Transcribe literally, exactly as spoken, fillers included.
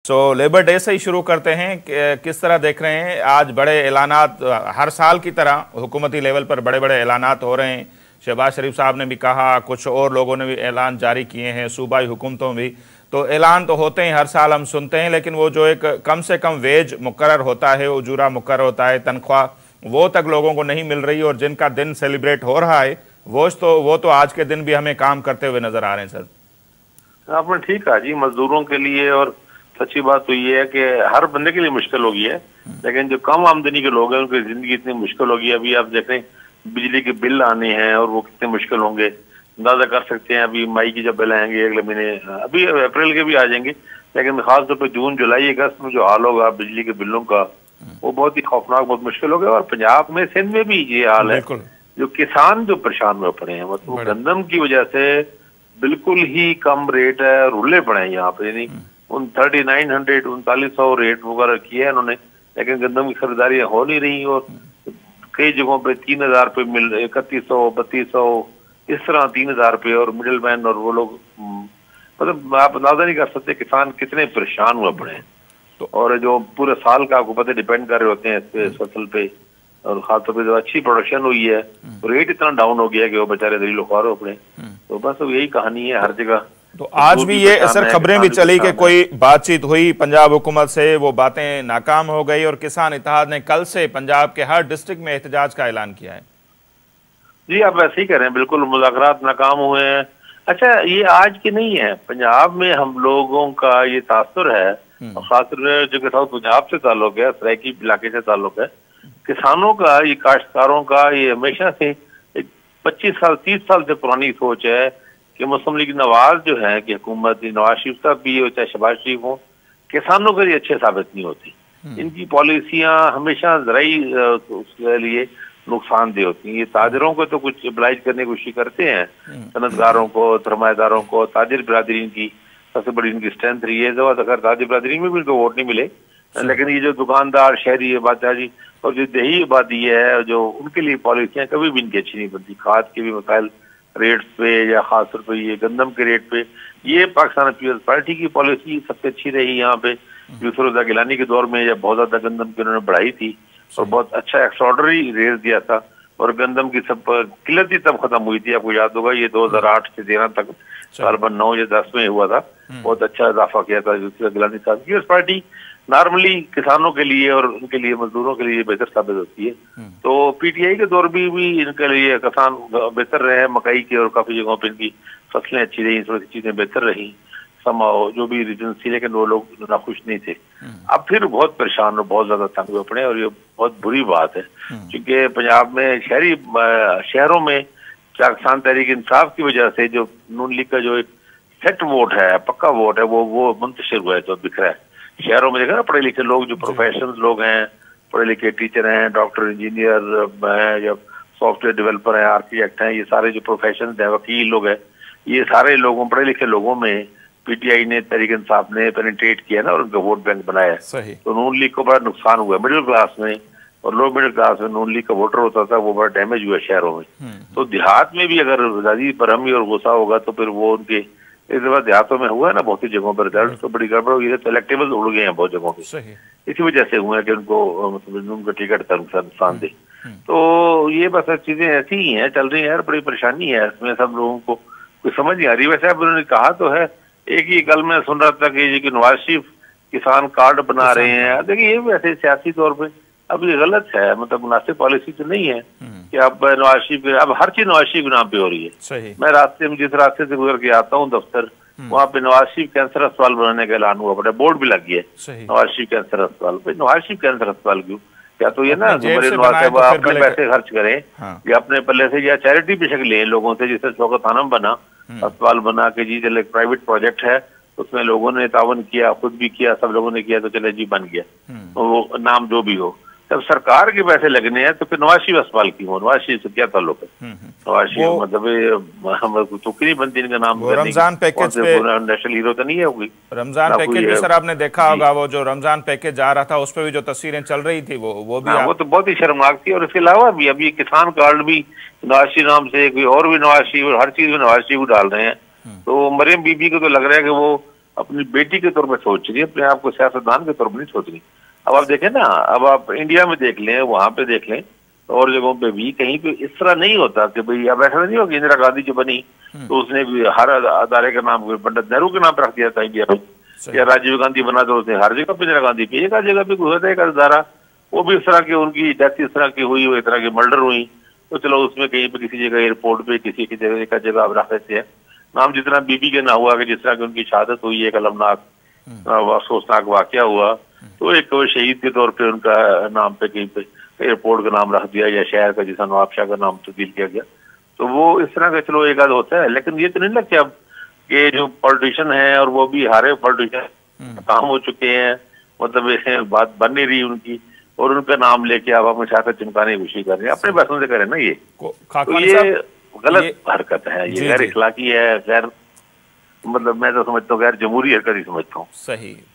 तो labour day से ही शुरू करते हैं, किस तरह देख रहे हैं आज बड़े ऐलानात, हर साल की तरह हुकूमती लेवल पर बड़े बड़े ऐलानात हो रहे हैं। शहबाज शरीफ साहब ने भी कहा, कुछ और लोगों ने भी ऐलान जारी किए हैं, सूबाई हुकूमतों भी। तो ऐलान तो होते हैं, हर साल हम सुनते हैं, लेकिन वो जो एक कम से कम वेज मुकर्रर होता है, उजूरा मुकर्रर होता है, तनख्वाह, वो तक लोगों को नहीं मिल रही। और जिनका दिन सेलिब्रेट हो रहा है वो तो वो तो आज के दिन भी हमें काम करते हुए नजर आ रहे हैं। सर आपने ठीक कहा जी, मजदूरों के लिए। और सच्ची बात तो ये है कि हर बंदे के लिए मुश्किल होगी है, लेकिन जो कम आमदनी के लोग हैं उनकी जिंदगी इतनी मुश्किल होगी। अभी आप देख रहे हैं बिजली के बिल आने हैं और वो कितने मुश्किल होंगे, अंदाजा कर सकते हैं। अभी मई की जब बिल आएंगे, अगले महीने, अभी अप्रैल के भी आ जाएंगे, लेकिन खासतौर पर जून जुलाई अगस्त में जो हाल होगा बिजली के बिलों का, वो बहुत ही खौफनाक, बहुत मुश्किल होगा। और पंजाब में, सिंध में भी ये हाल है। जो किसान जो परेशान हुए पड़े हैं, मतलब गंदम की वजह से बिल्कुल ही कम रेट है, रुले पड़े हैं यहाँ पे। यानी उन थर्टी नाइन हंड्रेड उनतालीस सौ रेट वगैरह किए हैं उन्होंने, लेकिन गंदम की खरीदारी हो नहीं रही। और कई जगहों पे तीन हजार रुपये मिल, इकतीस सौ बत्तीस सौ इस तरह तीन हजार रुपये। और मिडिल मैन और वो लोग, मतलब आप अंदाजा नहीं कर सकते किसान कितने परेशान हुए पड़े हैं। तो और जो पूरे साल का आपको पता डिपेंड कर रहे होते हैं इस पे, इस फसल पे, और खासतौर पे जो अच्छी प्रोडक्शन हुई है तो रेट इतना डाउन हो गया है कि वो बेचारे दलील ख्वार हो पड़े। तो बस यही कहानी है हर जगह। तो आज भी ये सर खबरें भी चली कि कोई बातचीत हुई पंजाब हुकूमत से, वो बातें नाकाम हो गई और किसान इत्तेहाद ने कल से पंजाब के हर डिस्ट्रिक्ट में एहतजाज का ऐलान किया है। जी आप वैसे ही कह रहे हैं, बिल्कुल मुज़ाकरात नाकाम हुए हैं। अच्छा, ये आज की नहीं है, पंजाब में हम लोगों का ये तासुर है, खासतौर जो कि साउथ पंजाब से ताल्लुक है, सराइकी इलाके से ताल्लुक है। किसानों का, ये काश्तकारों का, ये हमेशा से एक पच्चीस साल तीस साल से पुरानी सोच है कि मुस्लिम लीग नवाज जो है कि हुकूमत, नवाज शरीफ साहब भी हो चाहे शहबाज शरीफ हो, किसानों के लिए अच्छे साबित नहीं होती। इनकी पॉलिसियां हमेशा ज़राई उसके लिए नुकसानदेह होती हैं। ये ताजरों को तो कुछ ब्लाइज करने की कोशिश करते हैं, सनतकारों को, सरमाएदारों को, ताजिर बिरादरी की सबसे बड़ी इनकी स्ट्रेंथ रही है। जब अगर ताजिर बिरादरी में भी इनको वोट नहीं मिले, लेकिन ये जो दुकानदार, शहरी आबादी और जो देही आबादी है, जो उनके लिए पॉलिसियां कभी भी इनकी अच्छी नहीं बनती। खाद के भी मसाइल रेट्स पे, या खास तौर पे ये गंदम के रेट पे, ये पाकिस्तान पीपल्स पार्टी की पॉलिसी सबसे अच्छी रही यहाँ पे। यूसुफ रज़ा गिलानी के दौर में जब बहुत ज्यादा गंदम की उन्होंने बढ़ाई थी और बहुत अच्छा एक्स्ट्राऑर्डिनरी रेट दिया था, और गंदम की सब किल्लत ही तब खत्म हुई थी। आपको याद होगा ये दो हजार आठ से तेरह तक, तकरीबन नौ या दस में हुआ था। बहुत अच्छा इजाफा किया था यूसुफ गिलानी साहब की। पार्टी नॉर्मली किसानों के लिए और उनके लिए, मजदूरों के लिए बेहतर साबित होती है। तो पीटीआई के दौर भी, भी इनके लिए किसान बेहतर रहे, मकई की और काफी जगहों पर इनकी फसलें अच्छी रही, थोड़ी सी चीजें बेहतर रही, समाओ जो भी रीजन थी, लेकिन वो लोग नाखुश नहीं थे। अब फिर बहुत परेशान और बहुत ज्यादा तंग हुए पड़े, और ये बहुत बुरी बात है क्योंकि पंजाब में शहरी शहरों में किसान तहरीक इंसाफ की वजह से जो नून लीग का जो एक सेट वोट है, पक्का वोट है, वो वो मुंतशिर हुआ है, तो बिखरा है। शहरों में देखा ना, पढ़े लिखे लोग, जो प्रोफेशनल लोग हैं, पढ़े लिखे टीचर हैं, डॉक्टर, इंजीनियर हैं, या सॉफ्टवेयर डेवलपर हैं, आर्किटेक्ट हैं, ये सारे जो प्रोफेशन है, वकील लोग हैं, ये सारे लोगों, पढ़े लिखे लोगों में पीटीआई ने, तहरीक इंसाफ ने पेनिट्रेट किया ना और उनका वोट बैंक बनाया। तो नून लीग को बड़ा नुकसान हुआ मिडिल क्लास में, और लो मिडिल क्लास में नून लीग का वोटर होता था, वो बड़ा डैमेज हुआ शहरों में। तो देहात में भी अगर आजादी बरहमी और गुस्सा होगा तो फिर वो उनके, इस बार देहातों में हुआ है ना बहुत सी जगहों पर रिजल्ट तो बड़ी गड़बड़ हुई है, तो इलेक्टेबल उड़ गए हैं बहुत जगहों पे, इसी वजह से हुआ है कि उनको मतलब उनका टिकट का नुकसान दे। तो ये बस चीजें ऐसी ही हैं, चल रही है, बड़ी परेशानी है इसमें, सब लोगों को कुछ समझ नहीं आ रही। वैसे अब उन्होंने कहा तो है, एक ही कल मैं सुन रहा था कि नवाज शरीफ किसान कार्ड बना रहे हैं। देखिए ये वैसे सियासी तौर पे अब ये गलत है, मतलब मुनासिब पॉलिसी तो नहीं है कि अब नवाज शरीफ, अब हर चीज नवाज शरीफ के नाम पे हो रही है। सही। मैं रास्ते में जिस रास्ते से गुजर के आता हूँ दफ्तर, वहाँ पे नवाज शरीफ कैंसर अस्पताल बनाने का ऐलान हुआ, बड़ा बोर्ड भी लग गया नवाज शरीफ कैंसर अस्पताल। नवाज शरीफ कैंसर अस्पताल क्यों? या तो ये ना मेरे नवाज साहब अपने पैसे खर्च करें, या अपने पल्ले से, या चैरिटी पे शक्ल लें लोगों से, जिससे शौकत खानम बना, अस्पताल बना के जी, चले प्राइवेट प्रोजेक्ट है, उसमें लोगों ने तावन किया, खुद भी किया, सब लोगों ने किया, तो चले जी बन गया, तो वो नाम जो भी हो। जब सरकार के पैसे लगने हैं तो फिर नवाज शरीफ अस्पताल की हो, नवाज शरीफ से क्या ताल्लुक है? नवाज शरीफ मतलब तुक्की नहीं बनती इनका नाम। रमजान पैकेज पे नेशनल हीरो तो नहीं है होगी। रमजान पैकेज भी सर आपने देखा होगा, वो जो रमजान पैकेज जा रहा था उस पर भी जो तस्वीरें चल रही थी, वो वो भी वो तो बहुत ही शर्मनाक थी। और इसके अलावा भी अभी किसान कार्ड भी नवाज शरीफ नाम से, कोई और भी नवाज शरीफ, हर चीज में नवाज शरीफ डाल रहे हैं। तो मरियम बीबी को तो लग रहा है कि वो अपनी बेटी के तौर पर सोच रही है, अपने आप को सियासतदान के तौर पर नहीं सोच रही। अब आप देखें ना, अब आप इंडिया में देख लें, वहां पे देख लें, और जगहों पे भी कहीं पे इस तरह नहीं होता कि भाई अब ऐसा नहीं होगा। इंदिरा गांधी जो बनी तो उसने भी हर अदारे का नाम पंडित नेहरू के नाम पर रख दिया था इंडिया में, या राजीव गांधी बना तो उसने हर जगह पे इंदिरा गांधी पे, एक जगह पे हुआ था एक अदारा, वो भी इस तरह की उनकी डेथ इस तरह की हुई, वो इस तरह की मर्डर हुई, तो चलो उसमें कहीं पे किसी जगह एयरपोर्ट पे किसी की जगह का जगह आप रख देते हैं नाम, जितना बीबी के ना हुआ कि जिस तरह की उनकी शहादत हुई, एक अलमनाक अफसोसनाक वाकया हुआ, तो एक शहीद के तौर पे उनका नाम पे कहीं पे एयरपोर्ट का नाम रख दिया, या शहर का जिसका नवाबशाह का नाम तब्दील किया गया। तो वो इस तरह का चलो एक आध होता है, लेकिन ये तो नहीं लगता अब कि जो पॉलिटिशियन है और वो भी हारे पॉलिटिशियन काम हो चुके हैं, मतलब ऐसे बात बन नहीं रही उनकी, और उनका नाम लेके आप अपने साथ चिमकाने की कोशिश कर रहे हैं, अपने पैसों से करें ना, ये तो ये गलत हरकत है, ये गैर इखलाकी है, गैर मतलब मैं तो समझता हूँ गैर जमहूरी हरकत ही समझता हूँ। सही।